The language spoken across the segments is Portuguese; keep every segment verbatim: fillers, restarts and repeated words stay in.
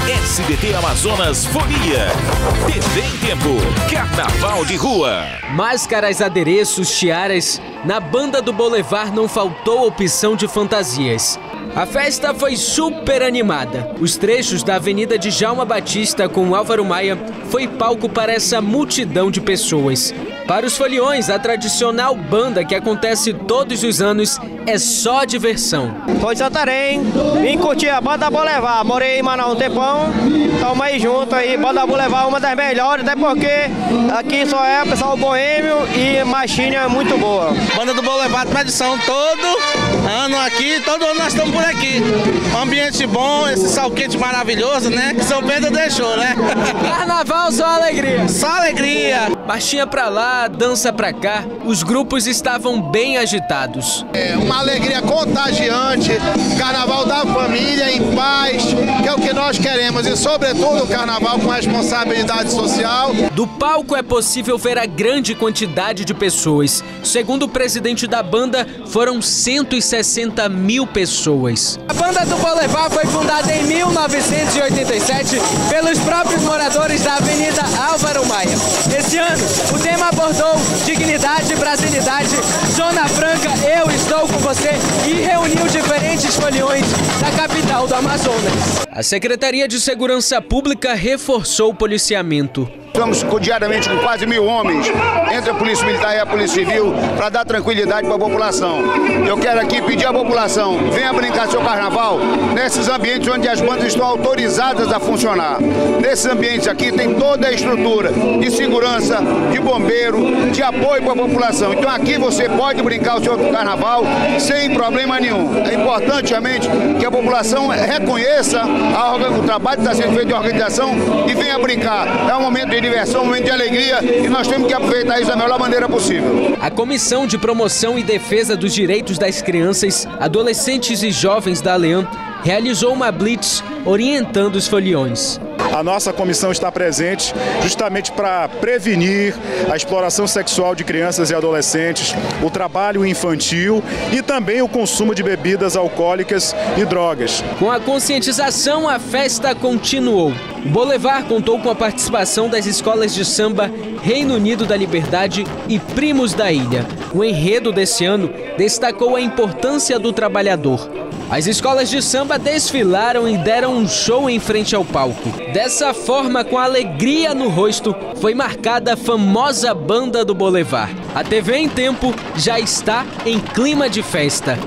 S B T Amazonas Folia. T V em Tempo. Carnaval de Rua. Máscaras, adereços, tiaras. Na banda do Boulevard não faltou opção de fantasias. A festa foi super animada. Os trechos da Avenida Djalma Batista com Álvaro Maia foi palco para essa multidão de pessoas. Para os foliões, a tradicional banda que acontece todos os anos é só diversão. Sou de Santarém, vim curtir a banda Boulevard. Morei em Manaus um tempão, estamos aí junto aí. Banda Boulevard, uma das melhores, até porque aqui só é o pessoal boêmio e machinha é muito boa. Banda do Boulevard, tradição todo ano aqui, todo ano nós estamos por aqui. Um ambiente bom, esse sol quente maravilhoso, né? Que São Pedro deixou, né? Carnaval só alegria. Só alegria. Marchinha pra lá, dança pra cá, os grupos estavam bem agitados. É uma alegria contagiante, carnaval da família, em paz, que é o que nós queremos, e sobretudo o carnaval com responsabilidade social. Do palco é possível ver a grande quantidade de pessoas. Segundo o presidente da banda, foram cento e sessenta mil pessoas. A banda do Boulevard foi fundada em mil novecentos e oitenta e sete pelos próprios moradores da Avenida Álvaro Maia. Esse ano, o tema abordou dignidade, brasilidade, Zona Franca, eu estou com você, e reuniu diferentes foliões da capital do Amazonas. A Secretaria de Segurança Pública reforçou o policiamento. Estamos diariamente com quase mil homens, entre a Polícia Militar e a Polícia Civil, para dar tranquilidade para a população. Eu quero aqui pedir à população, venha brincar seu carnaval nesses ambientes onde as bandas estão autorizadas a funcionar. Nesses ambientes aqui tem toda a estrutura de segurança, de bombeiro, de apoio para a população. Então aqui você pode brincar o seu carnaval sem problema nenhum. É importante realmente que a população reconheça a, o trabalho que está sendo feito de organização e venha brincar. É um momento de diversão, um momento de alegria, e nós temos que aproveitar isso da melhor maneira possível. A Comissão de Promoção e Defesa dos Direitos das Crianças, Adolescentes e Jovens da ALEAN realizou uma blitz orientando os foliões. A nossa comissão está presente justamente para prevenir a exploração sexual de crianças e adolescentes, o trabalho infantil e também o consumo de bebidas alcoólicas e drogas. Com a conscientização, a festa continuou. O Boulevard contou com a participação das escolas de samba Reino Unido da Liberdade e Primos da Ilha. O enredo desse ano destacou a importância do trabalhador. As escolas de samba desfilaram e deram um show em frente ao palco. Dessa forma, com alegria no rosto, foi marcada a famosa banda do Boulevard. A T V em Tempo já está em clima de festa.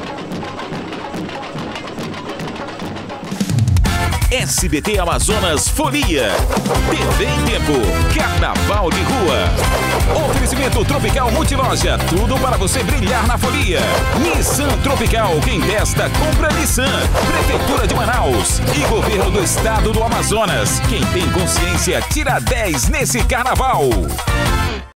S B T Amazonas Folia. T V em Tempo. Carnaval de Rua. Oferecimento Tropical Multiloja. Tudo para você brilhar na folia. Nissan Tropical. Quem testa, compra Nissan. Prefeitura de Manaus. E Governo do Estado do Amazonas. Quem tem consciência, tira dez nesse carnaval.